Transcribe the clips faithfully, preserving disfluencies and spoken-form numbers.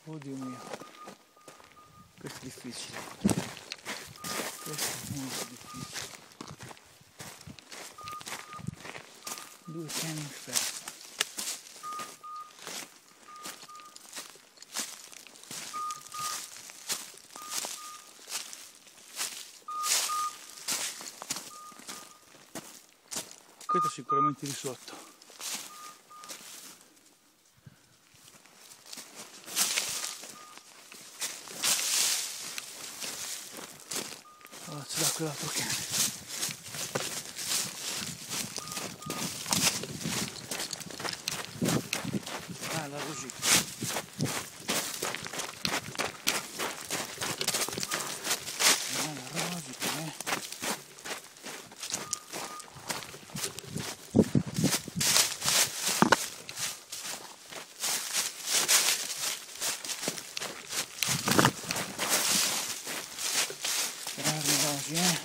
Oddio mio, questo è difficile, questo è molto difficile. Due cani in ferro. Questo sicuramente di sotto. Allora ce l'ha quell'altro cane. Ah, la rosita. Ah, la rosita, eh. Eh.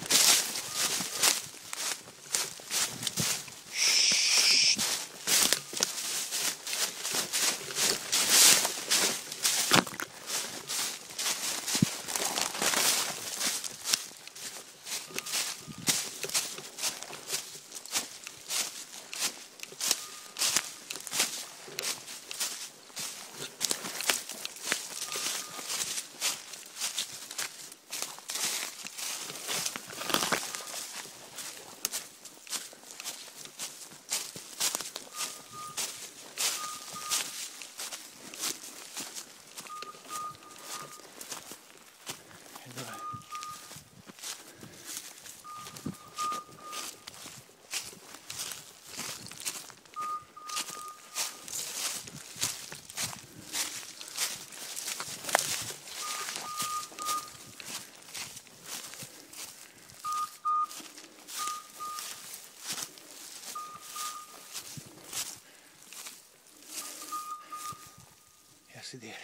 Sedere.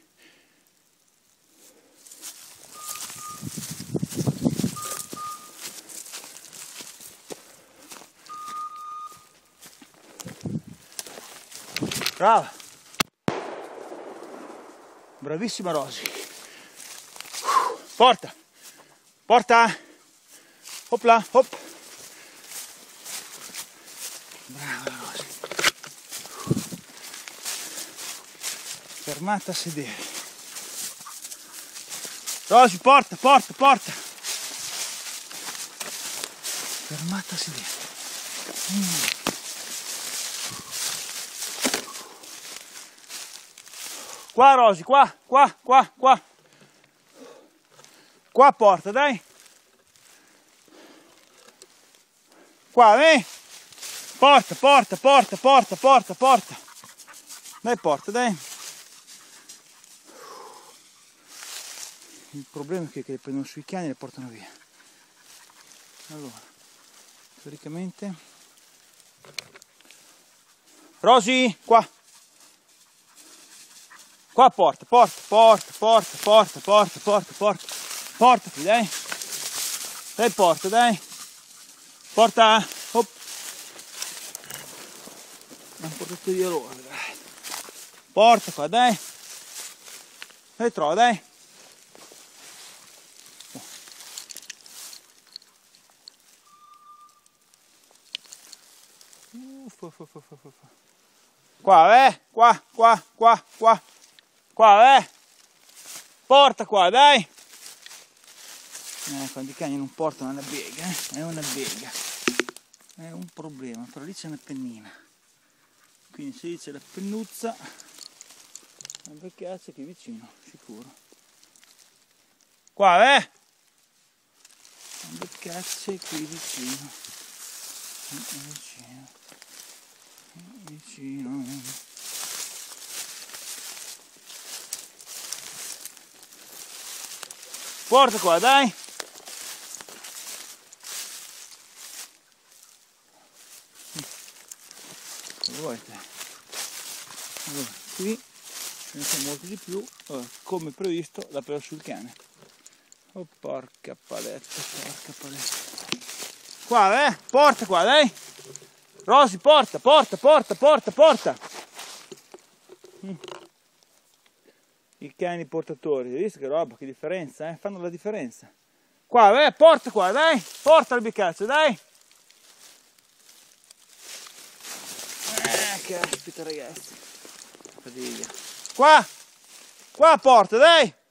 Brava, bravissima Rosy. Porta, porta, hopla, hop. Brava Rosy. Fermata a sedere. Rosy, porta, porta, porta. Fermata a sedere. Mm. Qua Rosy, qua, qua, qua, qua. Qua porta, dai. Qua, eh. Porta, porta, porta, porta, porta, porta. Dai, porta, dai. Il problema è che, che le prendono sui cani e le portano via. Allora, teoricamente... Rosy, qua! Qua porta, porta, porta, porta, porta, porta, porta, porta. Portati, dai! Dai, porta, dai! Porta! Hop! Non portate via loro, dai! Porta qua, dai! Dai, trova, dai! Qua, eh? Qua, qua, qua, qua. Qua, eh? Porta qua, dai. Eh, quando i cani non portano una bega, eh? È una bega. È un problema, però lì c'è una pennina. Quindi se lì c'è la pennuzza, la beccaccia qui vicino, sicuro. Qua, eh? La beccaccia qui vicino. Vicino. Vicino. Porta qua, dai. Cosa vuoi te? Allora, qui ce ne sono molti di più. Allora, come previsto, l'ha preso sul cane. Oh, porca paletta, porca paletta. Qua, eh? Porta qua, dai. Rosy, porta, porta, porta, porta, porta. Mm. I cani portatori, hai visto che roba, che differenza, eh? Fanno la differenza. Qua, eh, porta qua, dai, porta il bicaccio, dai. Eh, caspita ragazzi. Fatiglia. Qua, qua porta, dai.